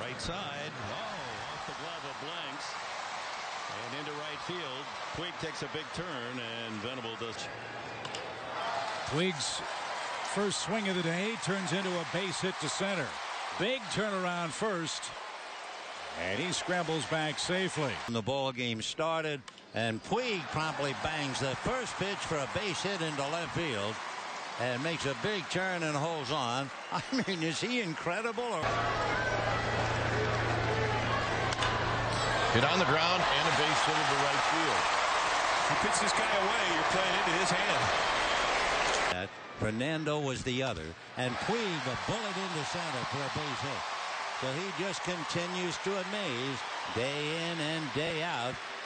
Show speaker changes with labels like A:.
A: right side. Oh, off the glove of Blanks. And into right field. Puig takes a big turn, and Venable does.
B: Puig's first swing of the day turns into a base hit to center. Big turnaround first. And he scrambles back safely.
C: The ball game started, and Puig promptly bangs the first pitch for a base hit into left field and makes a big turn and holds on. I mean, is he incredible?
A: Hit on the ground and a base hit into right field.
D: You pitch this guy away, you're playing into his hand.
C: Fernando was the other, and Puig a bullet into center for a base hit. So he just continues to amaze day in and day out.